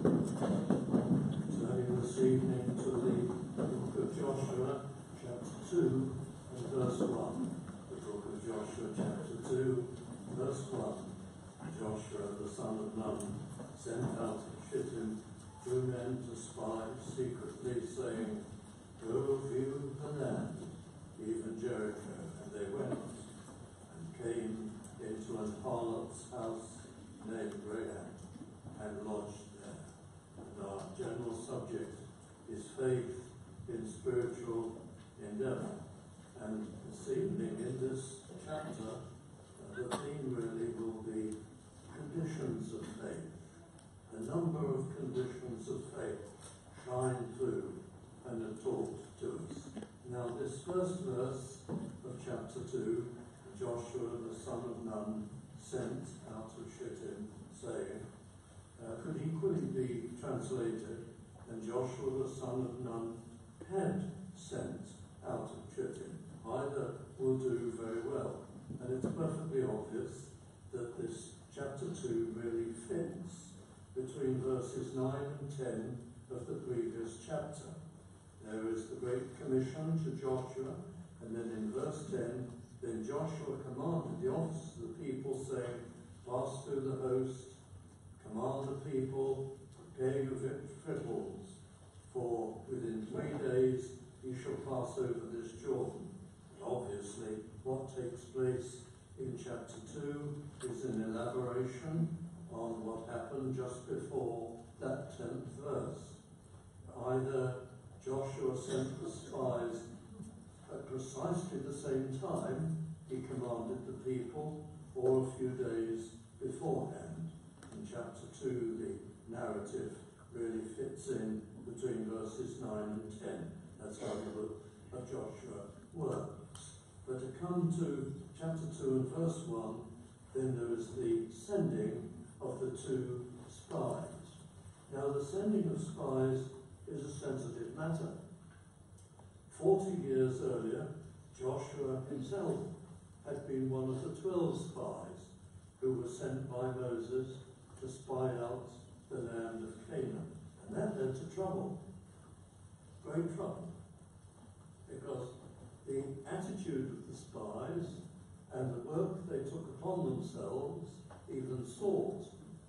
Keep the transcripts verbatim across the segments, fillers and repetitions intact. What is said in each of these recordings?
Turning this evening to the book of Joshua, chapter two, and verse one. The book of Joshua, chapter two, verse one. Joshua, the son of Nun, sent out of Shittim two men to spy secretly, saying, "Go view the land, even Jericho." And they went, and came into an harlot's house named Rahab, and lodged there. And our general subject is faith in spiritual endeavour. And this evening, in this chapter, uh, the theme really will be conditions of faith. A number of conditions of faith shine through and are taught to us. Now, this first verse of chapter two, Joshua the son of Nun sent out of Shittim, saying, uh, could equally be translated, and Joshua the son of Nun had sent out of Shittim. Either will do very well. And it's perfectly obvious that this chapter two really fits between verses nine and ten of the previous chapter. There is the Great Commission to Joshua, and then in verse ten, then Joshua commanded the officers of the people, saying, "Pass through the host, command the people, prepare your victuals, for within three days you shall pass over this Jordan." And obviously, what takes place in chapter two is an elaboration on what happened just before that tenth verse. Either Joshua sent the spies at precisely the same time he commanded the people, or a few days beforehand. In chapter two, the narrative really fits in between verses nine and ten. That's how the book of Joshua works. But to come to chapter two and verse one, then there is the sending of the two spies. Now, the sending of spies is a sensitive matter. Forty years earlier, Joshua himself had been one of the twelve spies who were sent by Moses to spy out the land of Canaan. And that led to trouble, great trouble, because the attitude of the spies and the work they took upon themselves, even thought,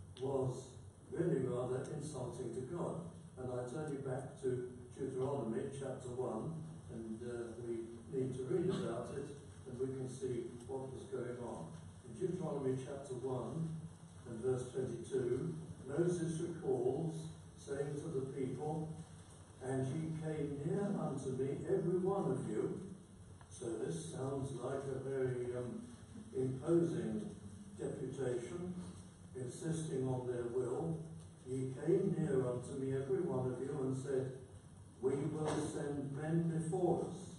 was really rather insulting to God. And I turn you back to Deuteronomy chapter one, and uh, we need to read about it, and we can see what was going on. In Deuteronomy chapter one and verse twenty-two, Moses recalls saying to the people, "And ye came near unto me, every one of you." So this sounds like a very um, imposing deputation, insisting on their will. "Ye came near unto me, every one of you, and said, We will send men before us,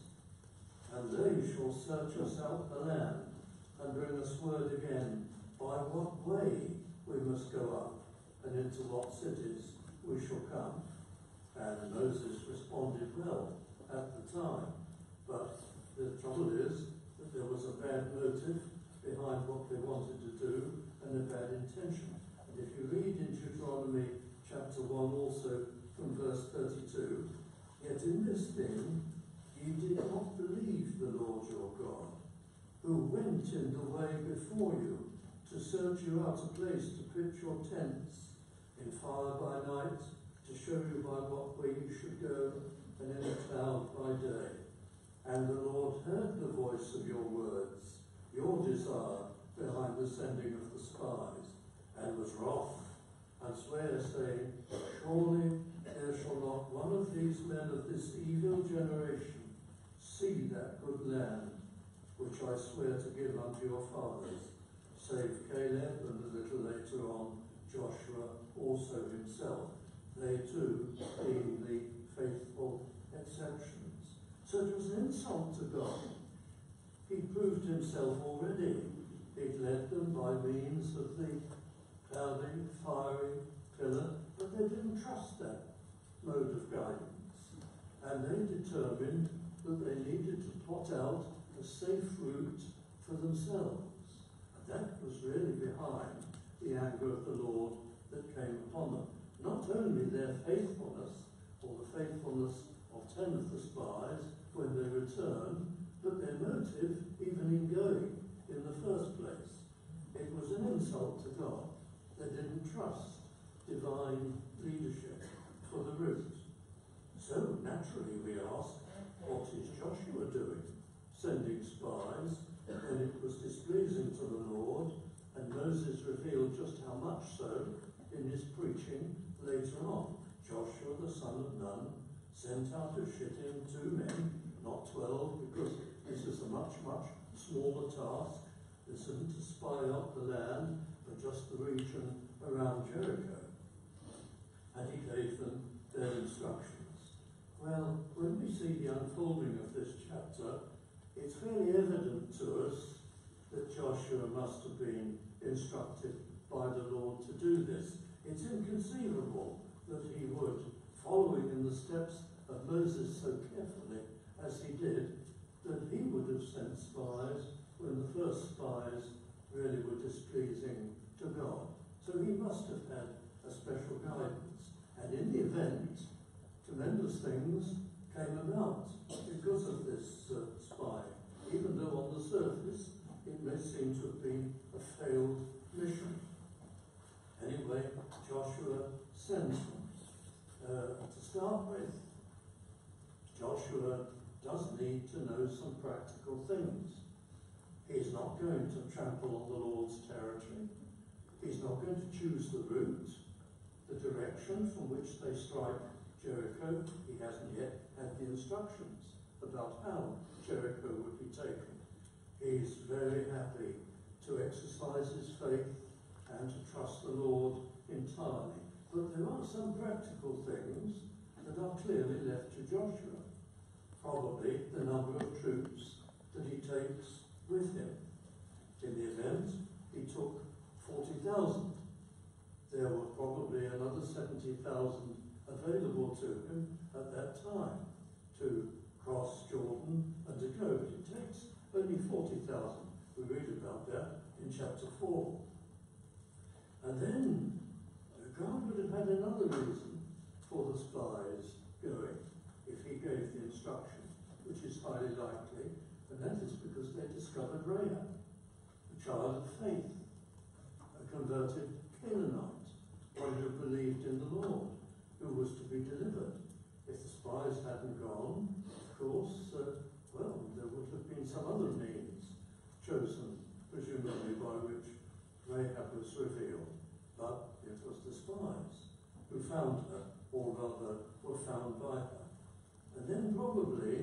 and they shall search us out the land, and bring us word again by what way we must go up, and into what cities we shall come." And Moses responded well at the time. But the trouble is that there was a bad motive behind what they wanted to do, and a bad intention. And if you read in Deuteronomy chapter one also from verse thirty-two, "Yet in this thing ye did not believe the Lord your God, who went in the way before you to search you out a place to pitch your tents, in fire by night, to show you by what way you should go, and in a cloud by day. And the Lord heard the voice of your words, your desire behind the sending of the spies, and was wroth, and sware, saying, Surely there shall not one of these men of this evil generation see that good land which I swear to give unto your fathers, save Caleb, and a little later on Joshua also himself, they too being the faithful exceptions." So it was an insult to God. He proved himself already. He'd led them by means of the cloudy, fiery pillar, but they didn't trust that mode of guidance. And they determined that they needed to plot out a safe route for themselves. And that was really behind the anger of the Lord that came upon them. Not only their faithfulness, or the faithfulness of ten of the spies when they returned, but their motive even in going in the first place. It was an insult to God. They didn't trust divine leadership for the route. So naturally we ask, what is Joshua doing? Sending spies when it was displeasing to the Lord, and Moses revealed just how much so in his preaching later on. Joshua the son of Nun sent out of Shittim two men, not twelve, because this is a much, much smaller task. This isn't to spy out the land, but just the region around Jericho. And he gave them their instructions. Well, when we see the unfolding of this chapter, it's fairly evident to us that Joshua must have been instructed by the Lord to do this. It's inconceivable that he would, following in the steps of Moses so carefully as he did, that he would have sent spies when the first spies really were displeasing to God. So he must have had a special guidance. And in the event, tremendous things came about because of this uh, spy, even though on the surface it may seem to have been a failed mission. Anyway, Joshua sends them. Uh, to start with, Joshua does need to know some practical things. He's not going to trample on the Lord's territory. He's not going to choose the route, the direction from which they strike Jericho. He hasn't yet had the instructions about how Jericho would be taken. He's very happy to exercise his faith and to trust the Lord entirely. But there are some practical things that are clearly left to Joshua. Probably the number of troops that he takes with him. In the event, he took forty thousand. There were probably another seventy thousand available to him at that time to cross Jordan and to go. But it takes only forty thousand. We read about that in chapter four. And then God would have had another reason for the spies going if he gave the instruction, which is highly likely, and that is because they discovered Rahab, a child of faith, a converted Canaanite, one who believed in the Lord, who was to be delivered. If the spies hadn't gone, of course, uh, well, there would have been some other means chosen, presumably by which Rahab was revealed. But it was the spies who found her, or rather were found by her. And then probably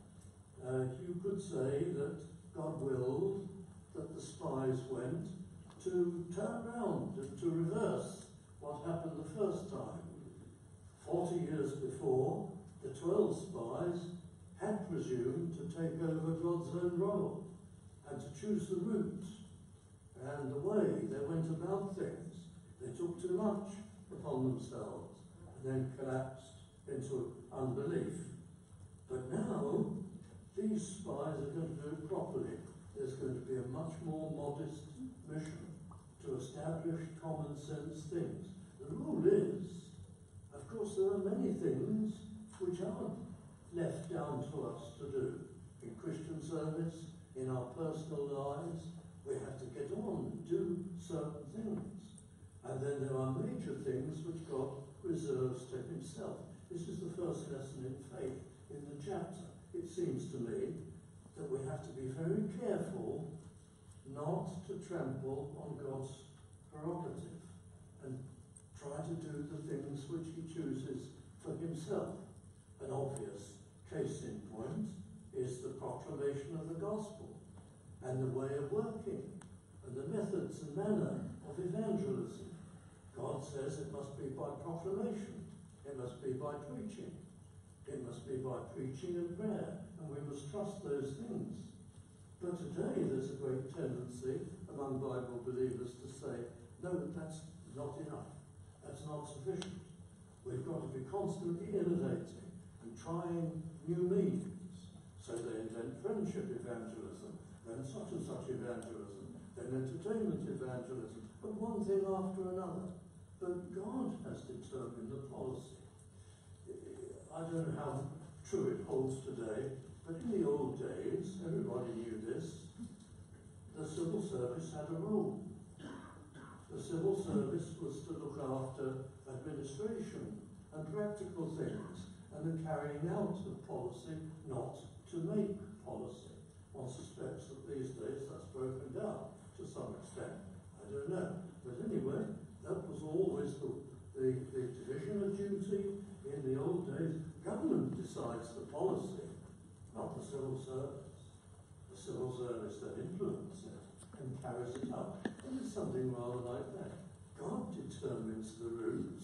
uh, you could say that God willed that the spies went to turn round and to reverse what happened the first time. Forty years before, the twelve spies had presumed to take over God's own role and to choose the route and the way they went about things. They took too much upon themselves and then collapsed into unbelief. But now, these spies are going to do it properly. There's going to be a much more modest mission to establish common sense things. The rule is, of course, there are many things which are left down to us to do. In Christian service, in our personal lives, we have to get on and do certain things. And then there are major things which God reserves to himself. This is the first lesson in faith in the chapter. It seems to me that we have to be very careful not to trample on God's prerogative and try to do the things which he chooses for himself. An obvious case in point is the proclamation of the gospel and the way of working and the methods and manner of evangelism. God says it must be by proclamation, it must be by preaching, it must be by preaching and prayer, and we must trust those things. But today there's a great tendency among Bible believers to say, no, that's not enough, that's not sufficient. We've got to be constantly innovating and trying new means. So they invent friendship evangelism, then such and such evangelism, then entertainment evangelism, but one thing after another. But God has determined the policy. I don't know how true it holds today, but in the old days, everybody knew this, the civil service had a rule. The civil service was to look after administration and practical things, and the carrying out of policy, not to make policy. One suspects that these days that's broken down to some extent. I don't know. But anyway, that was always the, the, the division of duty. In the old days, government decides the policy, not the civil service. The civil service then influences it and carries it out. And it's something rather like that. God determines the route.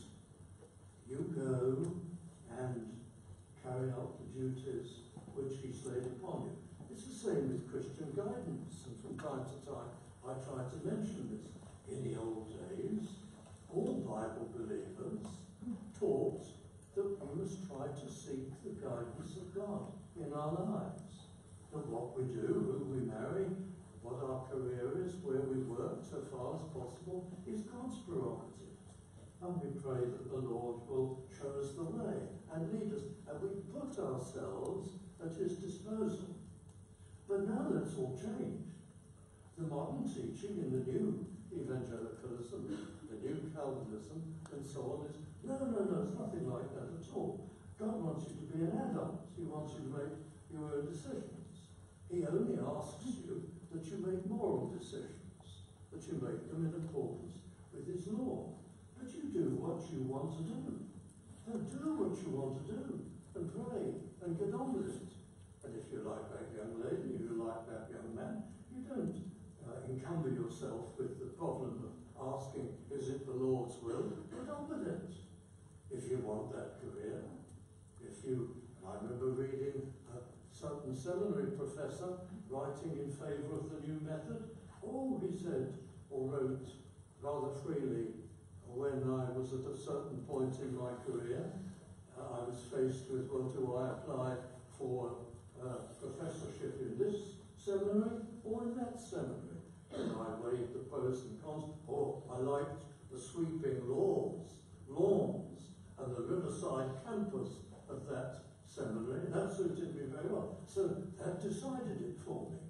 You go and carry out the duties which He's laid upon you. It's the same with Christian guidance, and from time to time I try to mention this. In the old days, all Bible believers taught that we must try to seek the guidance of God in our lives. That what we do, who we marry, what our career is, where we work, so far as possible, is God's prerogative. And we pray that the Lord will show us the way and lead us, and we put ourselves at His disposal. But now that's all changed. The modern teaching in the new evangelicalism, the new Calvinism, and so on is, no, no, no, it's nothing like that at all. God wants you to be an adult. He wants you to make your own decisions. He only asks you that you make moral decisions, that you make them in accordance with His law. But you do what you want to do. Now do what you want to do, and pray, and get on with it. And if you like that young lady, you like that young man, you don't uh, encumber yourself with the problem of asking, is it the Lord's will? Get on with it. If you want that career, if you, I remember reading a certain seminary professor writing in favour of the new method. Oh, he said, or wrote rather freely, when I was at a certain point in my career, uh, I was faced with, well, do I apply for uh, professorship in this seminary or in that seminary? And I weighed the pros and cons. Oh, I liked the sweeping lawns, lawns, and the riverside campus of that seminary. That suited me very well. So that decided it for me.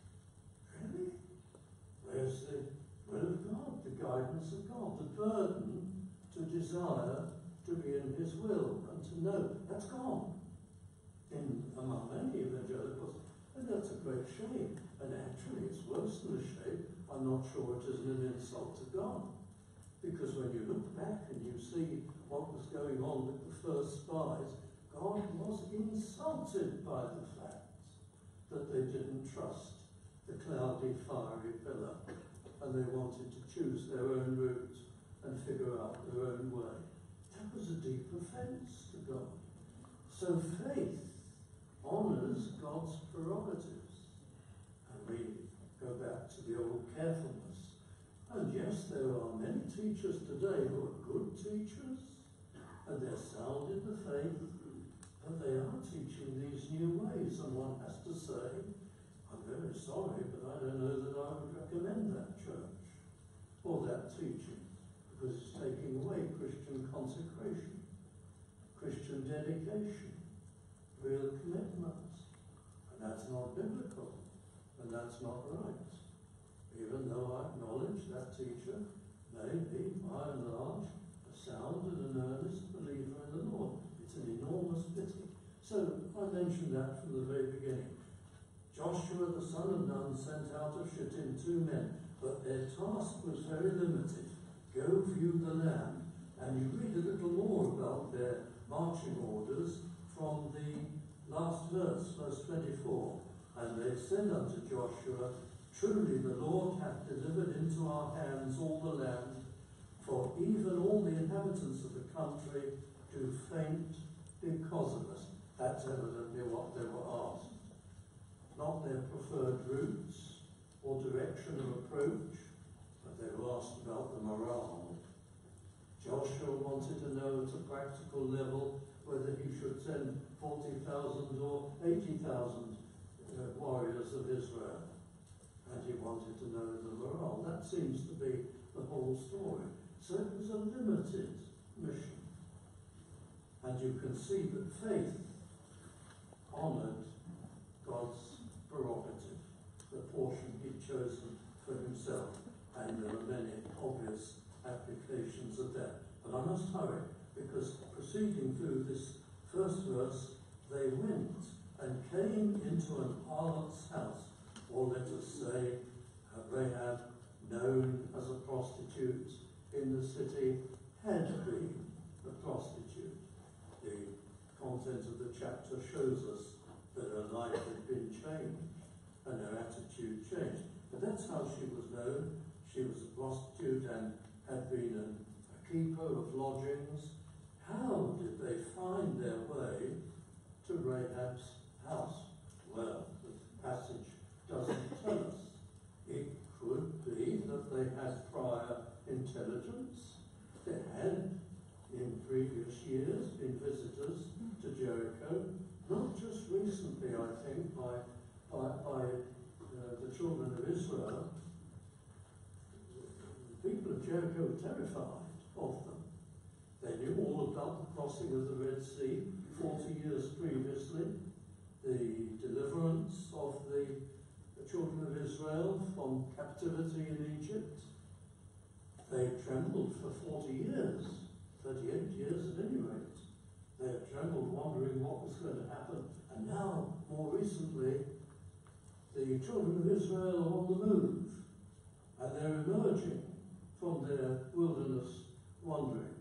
Really? Where's the will of God, the guidance of God, the burden to desire to be in His will and to know that's gone in among many evangelicals, and that's a great shame. And actually, it's worse than a shame. I'm not sure it isn't an insult to God, because when you look back and you see what was going on with the first spies, God was insulted by the fact that they didn't trust the cloudy, fiery pillar, and they wanted to choose their own route and figure out their own way. That was a deep offence to God. So faith honours God's prerogatives. And we go back to the old carefulness. And yes, there are many teachers today who are good teachers, and they're sound in the faith, but they are teaching these new ways, and one has to say, I'm very sorry, but I don't know that I would recommend that church or that teaching, because it's taking away Christian consecration, Christian dedication, real commitment. And that's not biblical, and that's not right. Even though I acknowledge that teacher may be, by and large, a sound and an earnest believer in the Lord. It's an enormous pity. So I mentioned that from the very beginning. Joshua the son of Nun sent out of Shittim two men, but their task was very limited. Go view the land. And you read a little more about their marching orders from the last verse, verse twenty-four. And they said unto Joshua, truly the Lord hath delivered into our hands all the land, for even all the inhabitants of the country do faint because of us. That's evidently what they were asked. Not their preferred routes or direction of approach, but they were asked about the morale. Joshua wanted to know at a practical level whether he should send forty thousand or eighty thousand uh, warriors of Israel. And he wanted to know the morale. That seems to be the whole story. So it was a limited mission. And you can see that faith honoured God's prerogative, the portion he'd chosen for himself, and there are many obvious applications of that. But I must hurry, because proceeding through this first verse, they went and came into an harlot's house, or let us say, Rahab, known as a prostitute in the city, had been a prostitute. The content of the chapter shows us that her life had been changed and her attitude changed. But that's how she was known. She was a prostitute and had been an, a keeper of lodgings. How did they find their way to Rahab's house? Well, the passage doesn't tell us. It could be that they had prior intelligence. They had, in previous years, been visitors to Jericho, not just recently, I think, by, by, by uh, the children of Israel. The people of Jericho were terrified of them. They knew all about the crossing of the Red Sea forty years previously, the deliverance of the, the children of Israel from captivity in Egypt. They had trembled for forty years, thirty-eight years at any rate. They had trembled, wondering what was going to happen. And now, more recently, the children of Israel are on the move, and they're emerging from their wilderness wanderings.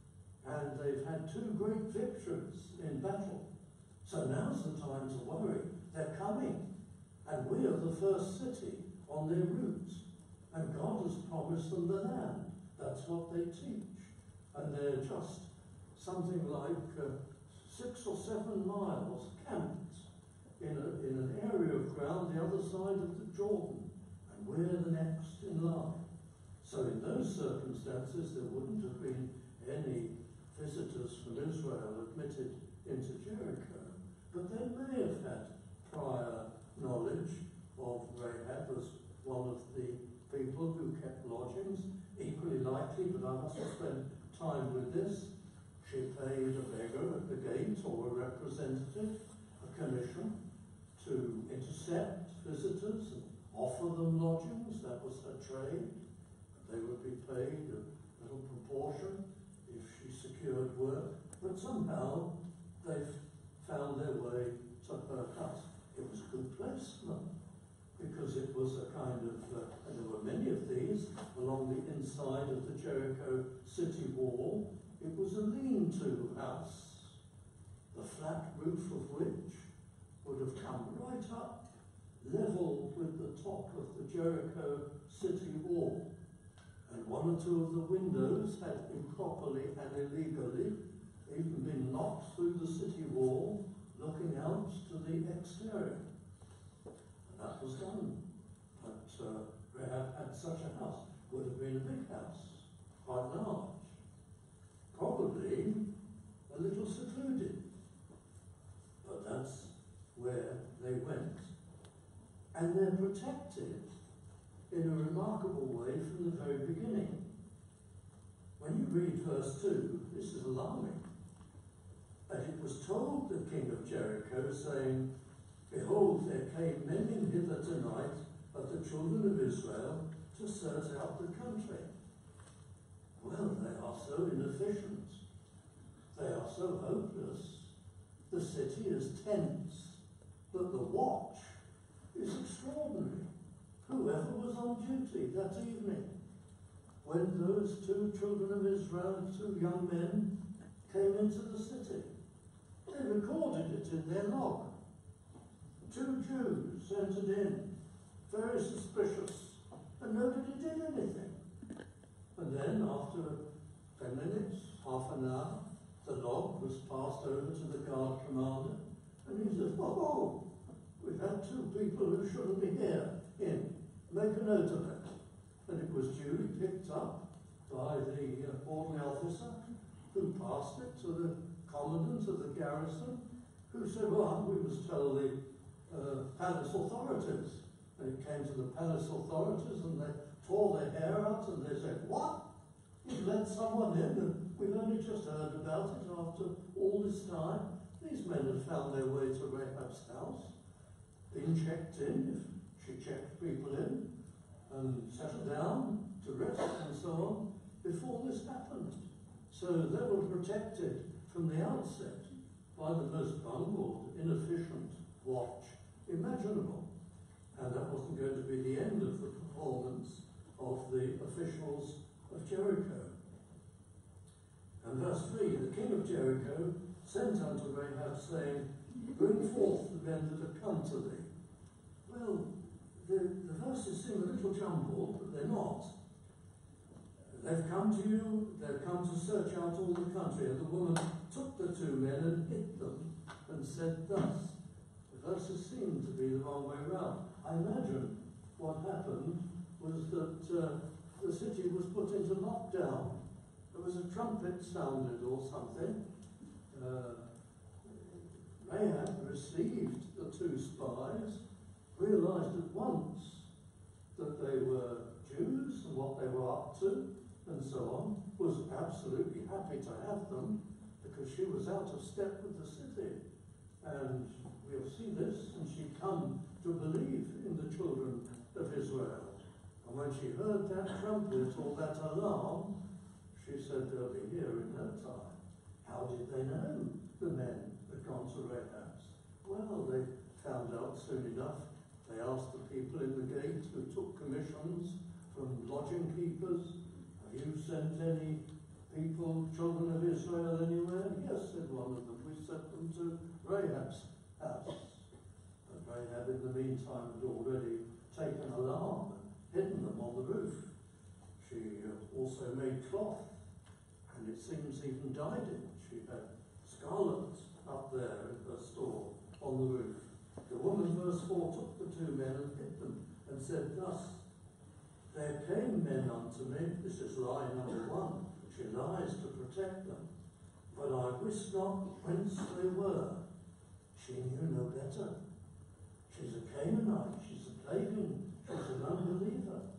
And they've had two great victories in battle. So now's the time to worry. They're coming, and we are the first city on their route. And God has promised them the land. That's what they teach. And they're just something like uh, six or seven miles camped in, a, in an area of ground the other side of the Jordan. And we're the next in line. So in those circumstances, there wouldn't have been any visitors from Israel admitted into Jericho. But they may have had prior knowledge of Rahab as one of the people who kept lodgings. Equally likely, but I mustn't spend time with this, she paid a beggar at the gate or a representative a commission to intercept visitors and offer them lodgings. That was her trade. They would be paid a little proportion if she secured work. But somehow they found their way to her house. It was a good place for them, because it was a kind of, uh, and there were many of these along the inside of the Jericho city wall. It was a lean-to house, the flat roof of which would have come right up, level with the top of the Jericho city wall. And one or two of the windows had improperly and illegally even been knocked through the city wall, looking out to the exterior. That was done. But uh, Rahab had such a house. Would have been a big house, quite large. Probably a little secluded. But that's where they went. And they're protected in a remarkable way from the very beginning. When you read verse two, this is alarming. And it was told the king of Jericho, saying, Behold, there came men in hither tonight of the children of Israel to search out the country. Well, they are so inefficient. They are so hopeless. The city is tense, but the watch is extraordinary. Whoever was on duty that evening, when those two children of Israel, two young men, came into the city, they recorded it in their log. Two Jews entered in, very suspicious, and nobody did anything. And then, after ten minutes, half an hour, the log was passed over to the guard commander, and he said, oh, we've had two people who shouldn't be here in. Make a note of it. And it was duly picked up by the uh, ordinary officer, who passed it to the commandant of the garrison, who said, well, we must tell the uh, palace authorities. And it came to the palace authorities, and they tore their hair out, and they said, what? You've let someone in, and we've only just heard about it after all this time, these men had found their way to Rahab's house, been checked in, if she checked people in, and settled down to rest and so on, before this happened. So they were protected from the outset by the most bungled, inefficient watch imaginable. And that wasn't going to be the end of the performance of the officials of Jericho. And verse three, the king of Jericho sent unto Rahab, saying, bring forth the men that have come to thee. Well, the, the verses seem a little jumbled, but they're not. They've come to you, they've come to search out all the country, and the woman took the two men and hit them, and said thus. The verses seem to be the wrong way round. I imagine what happened was that uh, the city was put into lockdown. There was a trumpet sounded or something. Uh, Rahab received the two spies, realised at once that they were Jews and what they were up to, and so on, was absolutely happy to have them because she was out of step with the city. And we'll see this, and she'd come to believe in the children of Israel. And when she heard that trumpet or that alarm, she said they'll be here in no time. How did they know the men had gone to Rahab's? Well, they found out soon enough. They asked the people in the gate who took commissions from lodging keepers, have you sent any people, children of Israel, anywhere? Yes, said one of them. We sent them to Rahab's house. But Rahab, in the meantime, had already taken alarm and hidden them on the roof. She also made cloth, and it seems even dyed it. She had scarlet up there in her store on the roof. The woman, verse four, took the two men and hid them, and said thus, there came men unto me, this is lie number one, she lies to protect them, but I wist not whence they were. She knew no better. She's a Canaanite, she's a pagan, she's an unbeliever.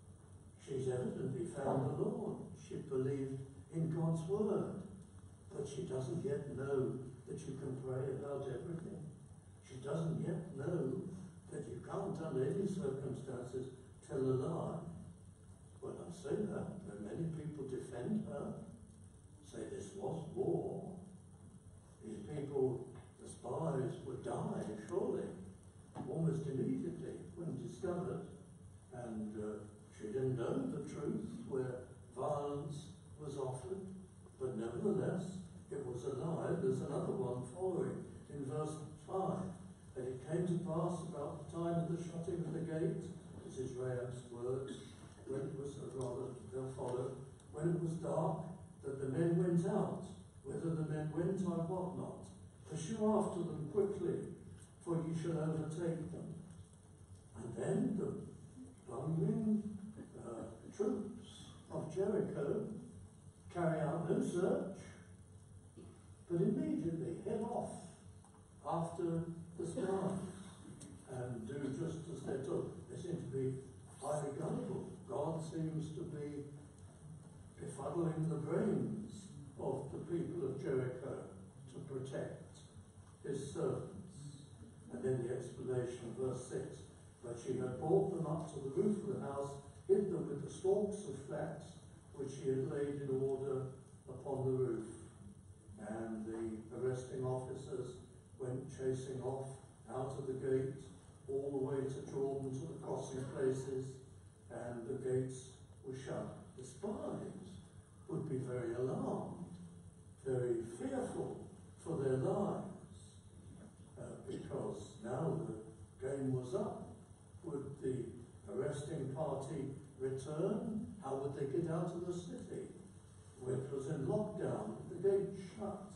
She's evidently found the Lord. She believed in God's word, but she doesn't yet know that you can pray about everything. She doesn't yet know that you can't, under any circumstances, tell a lie. Well, I say that, though many people defend her, say this was war. These people, the spies, would die, surely, almost immediately when discovered. And uh, she didn't know the truth where violence was offered, but nevertheless, it was a lie. There's another one following in verse five. And it came to pass about the time of the shutting of the gate, this is Rahab's words, when it was, uh, rather, they'll follow, when it was dark, that the men went out. Whether the men went, I wot not. Pursue after them quickly, for ye shall overtake them. And then the bungling uh, troops of Jericho carry out no search, but immediately head off after the spies and do just as they're told. They seem to be highly gullible. God seems to be befuddling the brains of the people of Jericho to protect his servants. And then the explanation, verse six, but she had brought them up to the roof of the house, hid them with the stalks of flax which she had laid in order upon the roof. And the arresting officers went chasing off out of the gate all the way to Jordan, to the crossing places, and the gates were shut. The spies would be very alarmed, very fearful for their lives, uh, because now the game was up. Would the arresting party return? How would they get out of the city? It was in lockdown, the gate shut.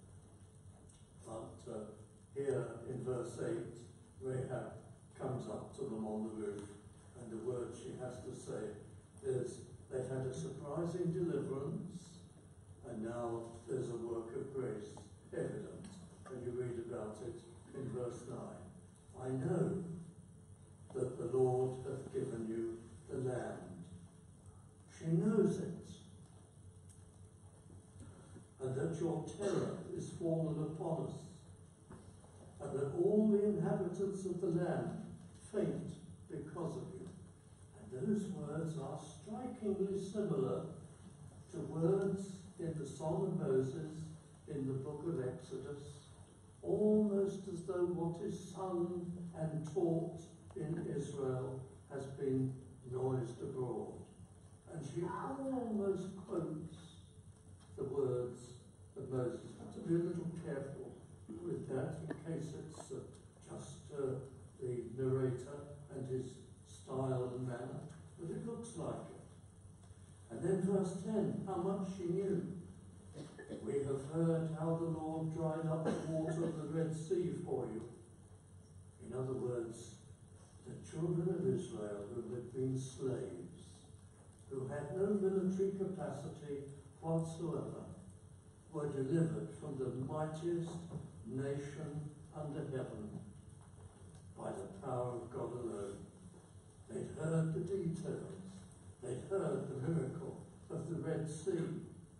But uh, here in verse eight, Rahab comes up to them on the roof, and the word she has to say is, they've had a surprising deliverance, and now there's a work of grace evident. And you read about it in verse nine. I know that the Lord hath given you the land. She knows it. And and that your terror is fallen upon us, and that all the inhabitants of the land faint because of you. And those words are strikingly similar to words in the Song of Moses in the book of Exodus, almost as though what is sung and taught in Israel has been noised abroad. And she almost quotes the words of Moses. But to be a little careful with that, in case it's uh, just uh, the narrator and his style and manner, but it looks like it. And then verse ten, how much she knew. We have heard how the Lord dried up the water of the Red Sea for you. In other words, the children of Israel who had been slaves, who had no military capacity whatsoever, were delivered from the mightiest nation under heaven by the power of God alone. They'd heard the details. They'd heard the miracle of the Red Sea.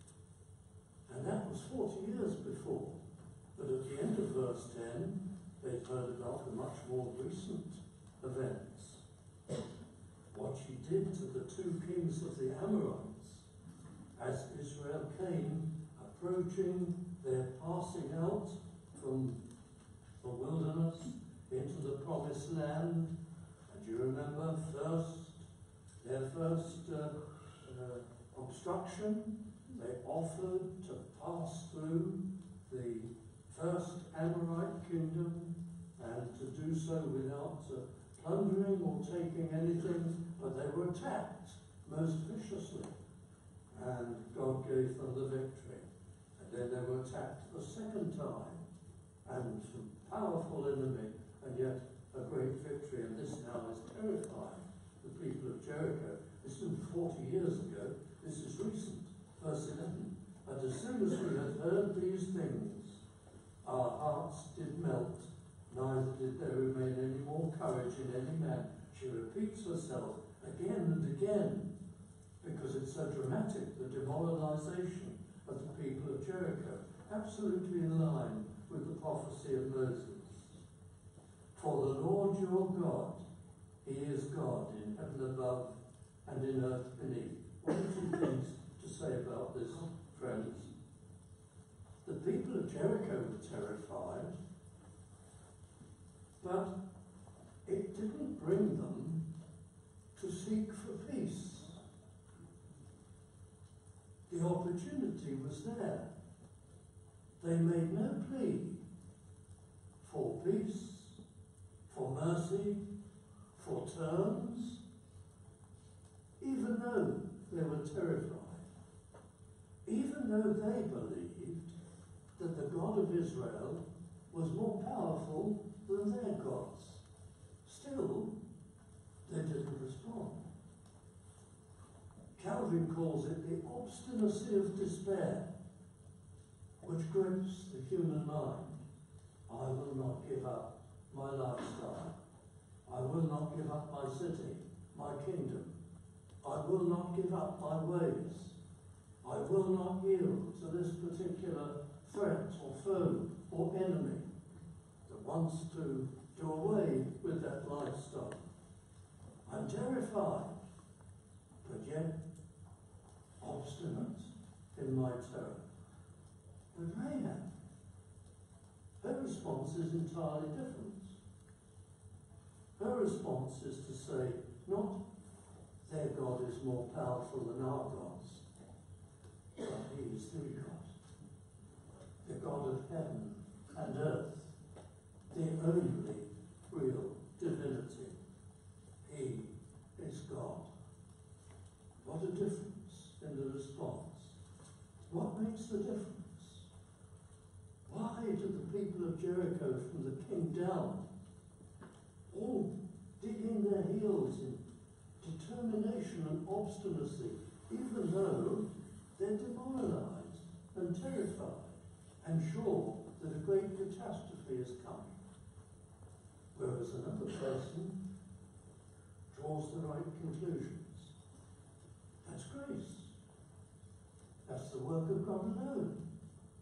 And that was forty years before. But at the end of verse ten, they'd heard about the much more recent events. What she did to the two kings of the Amorites as Israel came, approaching their passing out from the wilderness into the promised land. And you remember first, their first uh, uh, obstruction, they offered to pass through the first Amorite kingdom and to do so without uh, plundering or taking anything, but they were attacked most viciously. And God gave them the victory. And then they were attacked the second time, and a powerful enemy, and yet a great victory. And this now is terrifying the people of Jericho. This isn't forty years ago, this is recent. Verse eleven, and as soon as we had heard these things, our hearts did melt, neither did there remain any more courage in any man. She repeats herself again and again, because it's so dramatic, the demoralization of the people of Jericho, absolutely in line with the prophecy of Moses. For the Lord your God, he is God in heaven above and in earth beneath. What are two things to say about this, friends? The people of Jericho were terrified, but it didn't bring them to seek for peace. The opportunity was there. They made no plea for peace, for mercy, for terms, even though they were terrified, even though they believed that the God of Israel was more powerful than their gods. Still, they didn't respond. Calvin calls it the obstinacy of despair, which grips the human mind. I will not give up my lifestyle. I will not give up my city, my kingdom. I will not give up my ways. I will not yield to this particular threat or foe or enemy that wants to do away with that lifestyle. I'm terrified, but yet obstinate in my terror. But Rahab, her response is entirely different. Her response is to say, not their God is more powerful than our gods, but he is the God, the God of heaven and earth, the only real divinity. He is God. What a difference in the response. What makes the difference? Why do the people of Jericho from the king down all digging their heels in determination and obstinacy, even though they're demoralized and terrified and sure that a great catastrophe is coming? Whereas another person draws the right conclusions. That's grace. That's the work of God alone.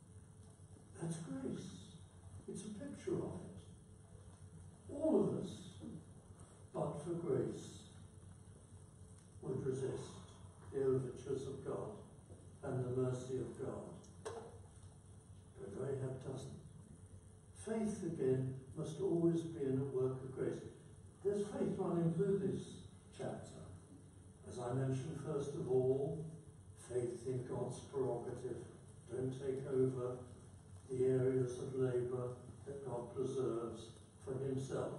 it doesn't. Faith, again, must always be in a work of grace. There's faith running through this chapter. As I mentioned, first of all, faith in God's prerogative. Don't take over the areas of labour that God preserves for himself.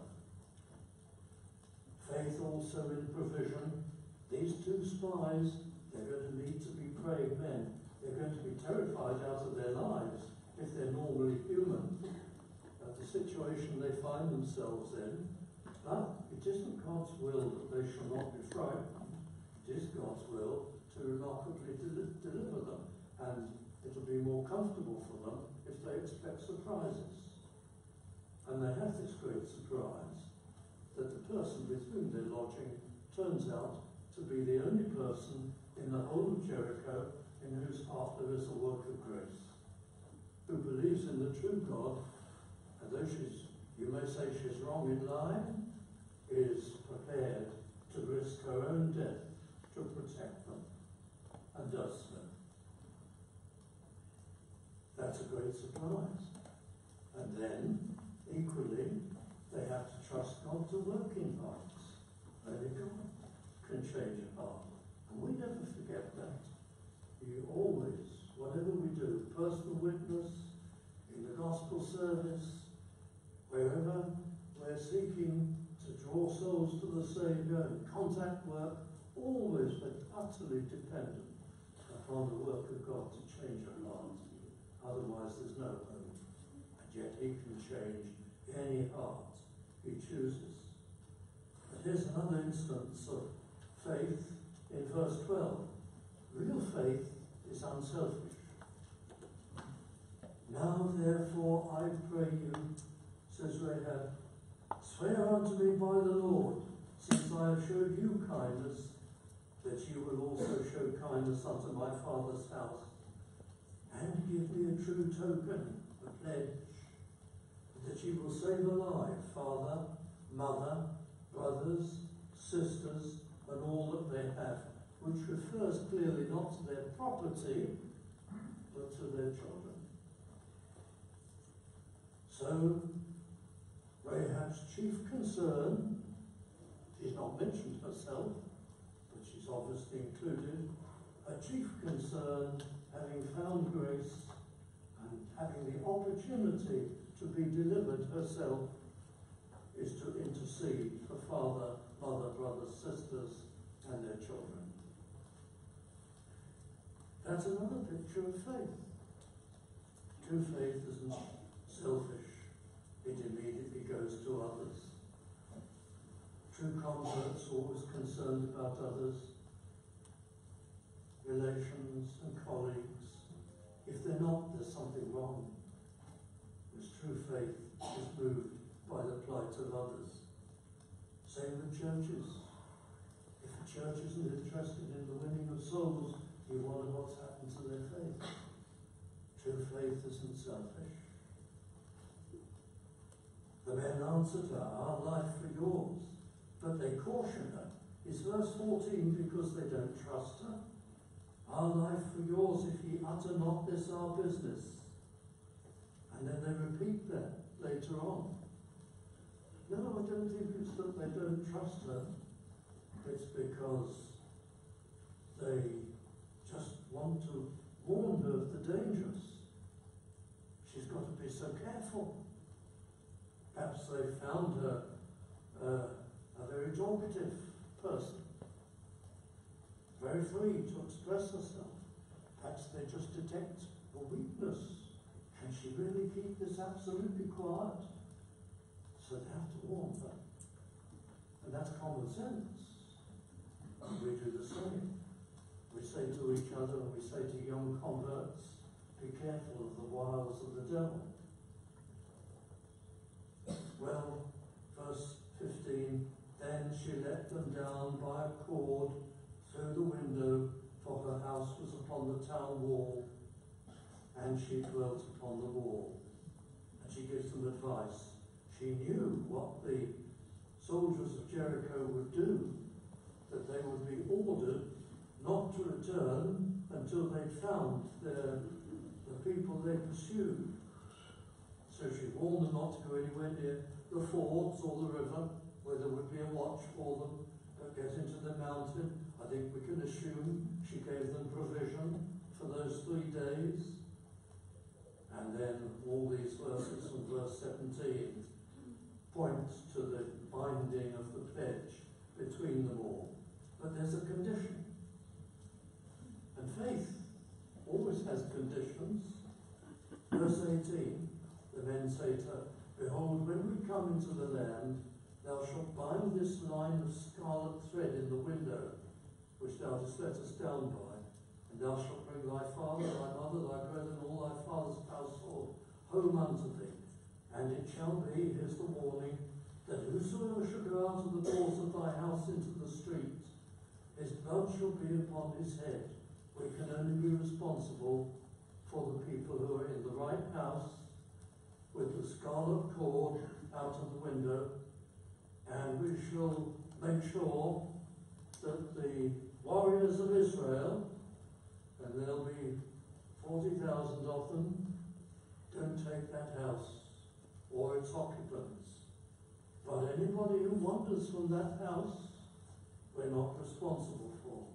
Faith also in provision. These two spies, they're going to need to be praying men. They're going to be terrified out of their lives if they're normally human at the situation they find themselves in. But it isn't God's will that they shall not be frightened. It is God's will to remarkably del- deliver them, and it'll be more comfortable for them if they expect surprises. And they have this great surprise that the person with whom they're lodging turns out to be the only person in the whole of Jericho in whose heart there is a work of grace, who believes in the true God, and though she's, you may say she's wrong in line, is prepared to risk her own death to protect them, and does so. That's a great surprise. And then, equally, they have to trust God to work in hearts. Only God can change a heart. And we never forget that. You always, whatever we do, personal witness, in the gospel service, wherever we're seeking to draw souls to the Saviour, in contact work, always but utterly dependent upon the work of God to change our lives. Otherwise there's no hope. And yet he can change any heart he chooses. But here's another instance of faith in verse twelve. Real faith is unselfish. Now therefore I pray you, says Rahab, swear unto me by the Lord, since I have showed you kindness, that you will also show kindness unto my father's house, and give me a true token, a pledge, that you will save alive father, mother, brothers, sisters, and all that they have, which refers clearly not to their property, but to their children. So, Rahab's chief concern, she's not mentioned herself, but she's obviously included, her chief concern, having found grace and having the opportunity to be delivered herself, is to intercede for father, mother, brothers, sisters, and their children. That's another picture of faith. True faith isn't selfish. It immediately goes to others. True converts always concerned about others, relations and colleagues. If they're not, there's something wrong. Because true faith is moved by the plight of others. Same with churches. If a church isn't interested in the winning of souls, you wonder what's happened to their faith. True faith isn't selfish. The men answered her, our life for yours. But they caution her. It's verse fourteen, because they don't trust her. Our life for yours, if ye utter not this our business. And then they repeat that later on. No, I don't think it's that they don't trust her. It's because they just want to warn her of the dangers. She's got to be so careful. Perhaps they found her uh, a very talkative person, very free to express herself. Perhaps they just detect a weakness. Can she really keep this absolutely quiet? So they have to warn her. And that's common sense. And we do the same. We say to each other, and we say to young converts, be careful of the wiles of the devil. Well, verse fifteen, then she let them down by a cord through the window, for her house was upon the town wall, and she dwelt upon the wall. And she gives them advice. She knew what the soldiers of Jericho would do, that they would be ordered not to return until they'd found their, the people they pursued. So she warned them not to go anywhere near the fords or the river, where there would be a watch for them, but get into the mountain. I think we can assume she gave them provision for those three days. And then all these verses from verse seventeen point to the binding of the pledge between them all. But there's a condition. And faith always has conditions. Verse eighteen, the men say to her, "Behold, when we come into the land, thou shalt bind this line of scarlet thread in the window, which thou dost let us down by, and thou shalt bring thy father, thy mother, thy brethren, all thy father's household home unto thee. And it shall be," here's the warning, "that whosoever shall go out of the doors of thy house into the street, his blood shall be upon his head." We can only be responsible for the people who are in the right house, with the scarlet cord out of the window, and we shall make sure that the warriors of Israel, and there'll be forty thousand of them, don't take that house or its occupants. But anybody who wanders from that house, we're not responsible for.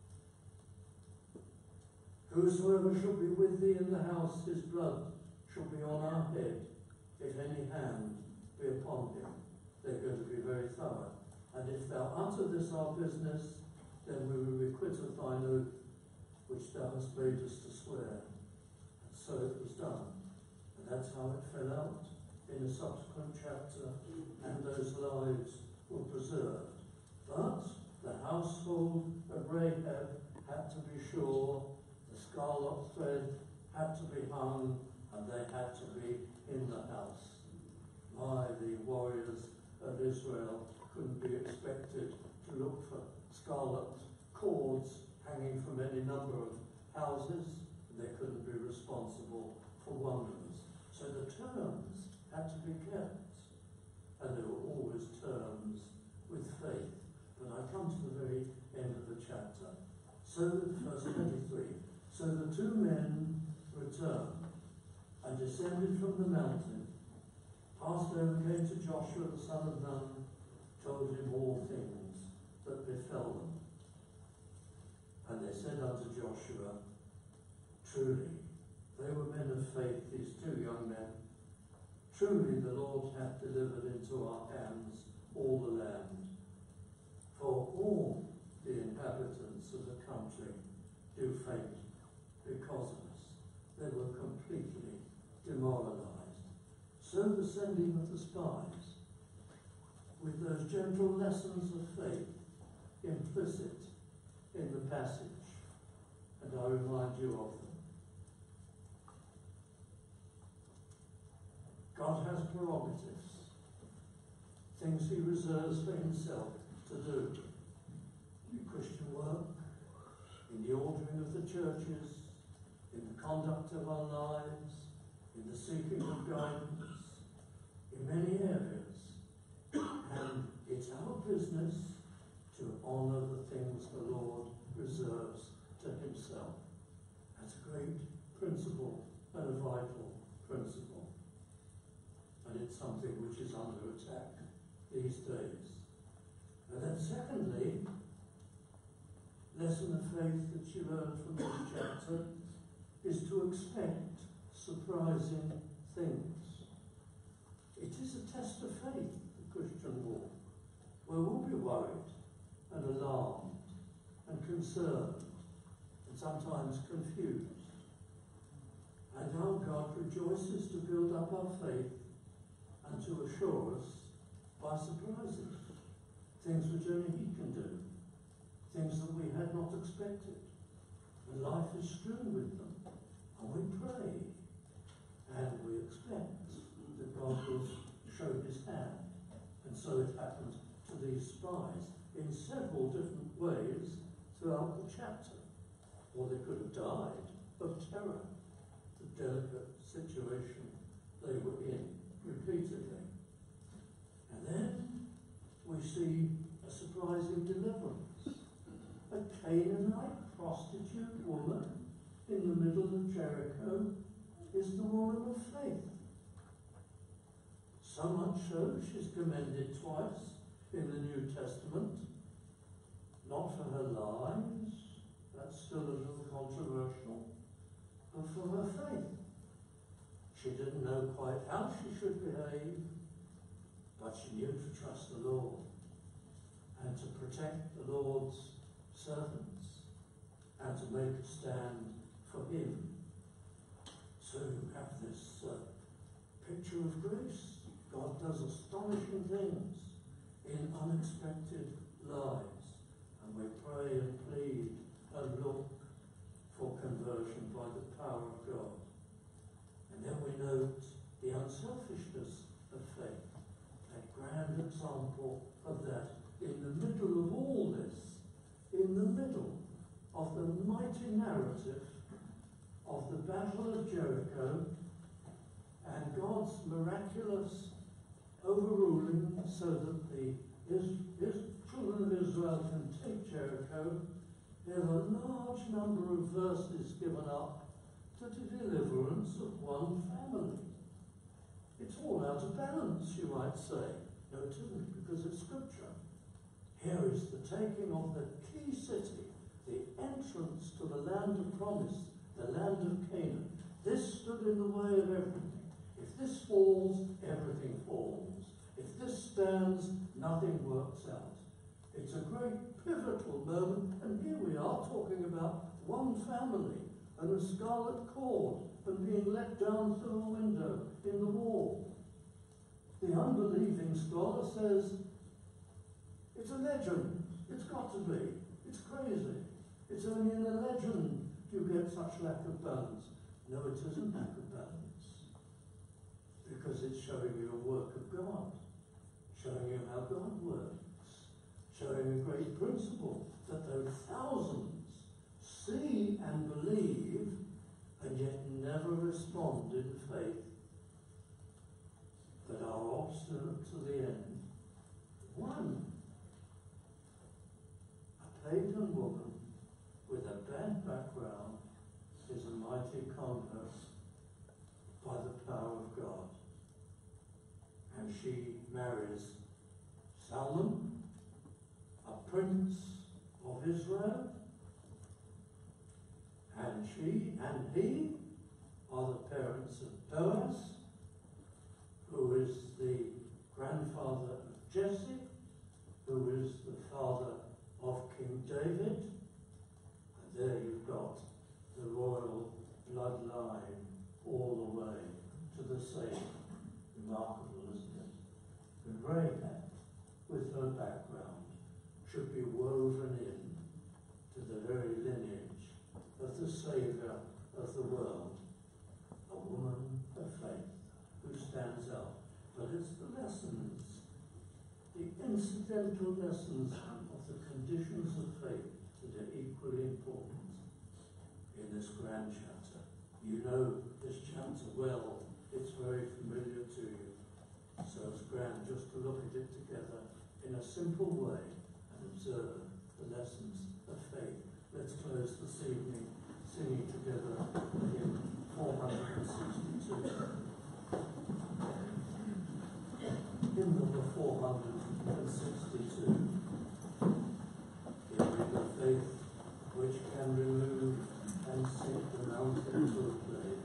"Whosoever shall be with thee in the house, his blood shall be on our head, if any hand be upon him." They're going to be very thorough. "And if thou utter this our business, then we will be quit of thine oath, which thou hast made us to swear." And so it was done. And that's how it fell out in a subsequent chapter, and those lives were preserved. But the household of Rahab had to be sure, the scarlet thread had to be hung, and they had to be in the house. My, the warriors of Israel couldn't be expected to look for scarlet cords hanging from any number of houses. They couldn't be responsible for wonders. So the terms had to be kept. And there were always terms with faith. But I come to the very end of the chapter. So, verse twenty-three, "So the two men returned and descended from the mountain, passed over, came to Joshua the son of Nun, told him all things that befell them. And they said unto Joshua, Truly, they were men of faith, these two young men. Truly the Lord hath delivered into our hands all the land. For all the inhabitants of the country do faint because of us. They were completely demoralized. So the sending of the spies, with those gentle lessons of faith implicit in the passage, and I remind you of them. God has prerogatives, things he reserves for himself to do in Christian work, in the ordering of the churches, in the conduct of our lives, in the seeking of guidance, in many areas. And it's our business to honour the things the Lord reserves to himself. That's a great principle and a vital principle. And it's something which is under attack these days. And then secondly, lesson of faith that you learn from this chapter is to expect surprising things. It is a test of faith, the Christian walk, where we'll be worried and alarmed and concerned and sometimes confused. And our God rejoices to build up our faith and to assure us by surprises, things which only he can do, things that we had not expected. And life is strewn with them. And we pray and we expect that God will show his hand. And so it happened to these spies in several different ways throughout the chapter. Or they could have died of terror, the delicate situation they were in repeatedly. And then we see a surprising deliverance. A Canaanite prostitute woman in the middle of Jericho is the woman of faith. So much so, she's commended twice in the New Testament, not for her lies, that's still a little controversial, but for her faith. She didn't know quite how she should behave, but she knew to trust the Lord and to protect the Lord's servants and to make a stand for him. So you have this uh, picture of grace. God does astonishing things in unexpected lives, and we pray and plead and look for conversion by the power of God. And then we note the unselfishness of faith, a grand example of that in the middle of all this, in the middle of the mighty narrative of the Battle of Jericho and God's miraculous overruling so that the his, his children of Israel can take Jericho. There are a large number of verses given up to the deliverance of one family. It's all out of balance, you might say. No, it isn't, because it's scripture. Here is the taking of the key city, the entrance to the land of promise, the land of Canaan. This stood in the way of everything. If this falls, everything falls. If this stands, nothing works out. It's a great pivotal moment, and here we are talking about one family and a scarlet cord and being let down through a window in the wall. The unbelieving scholar says, it's a legend. It's got to be. It's crazy. It's only in a legend you get such lack of balance. No, it isn't lack of balance. Because it's showing you a work of God. Showing you how God works. Showing a great principle that though thousands see and believe and yet never respond in faith, that are obstinate to the end, one, a pagan woman with a bad background, is a mighty convert by the power of God. And she marries Salmon, a prince of Israel, and she and he are the parents of Boaz, who is the grandfather of Jesse, who is the father of King David. And there you've got the royal bloodline all the way to the same. Remarkable, isn't it? And Rahab, with her background, should be woven in to the very lineage of the Saviour of the world, a woman of faith who stands out. But it's the lessons, the incidental lessons of the conditions of faith that are equally important in this grand chapter. You know this chapter well. It's very familiar to you. So it's grand just to look at it together in a simple way and observe the lessons of faith. Let's close this evening singing together hymn four hundred sixty-two. Hymn number four hundred sixty-two. Give me the faith which can remove and sink the mountain to a plain.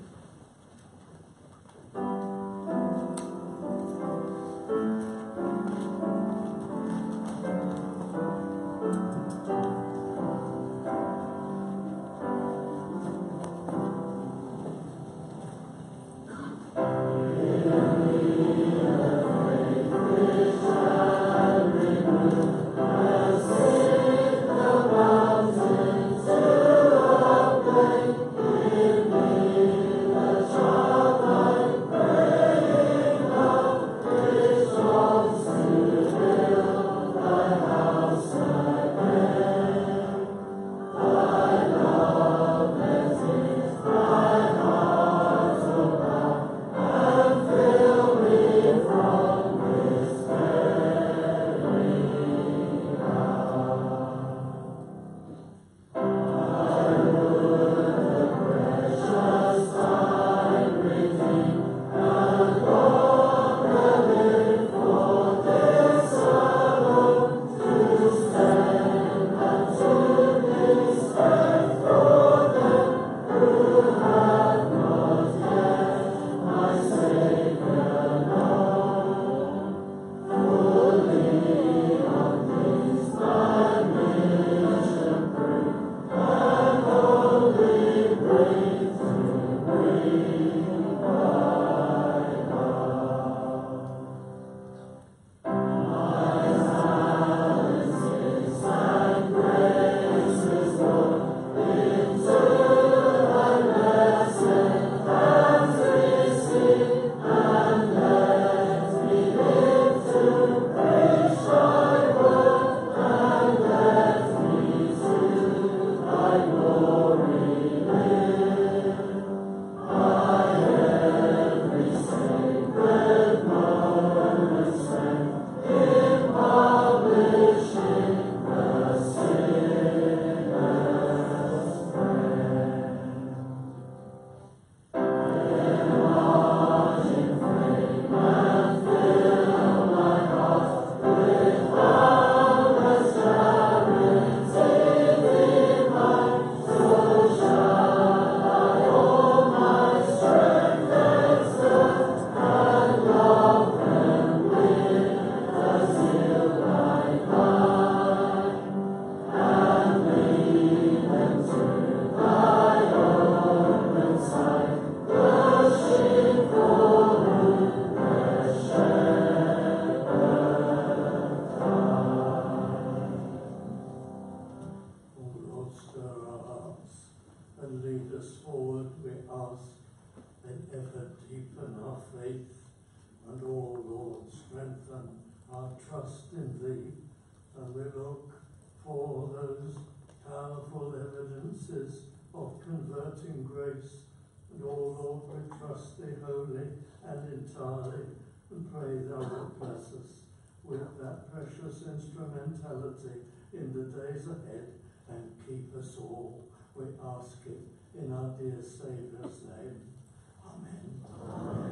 us forward, we ask, then ever deepen our faith, and oh Lord, strengthen our trust in thee, and we look for those powerful evidences of converting grace. And oh Lord, we trust thee wholly and entirely, and pray thou wilt bless us with that precious instrumentality in the days ahead, and keep us all. We ask it in our dear Saviour's name. Amen. Amen.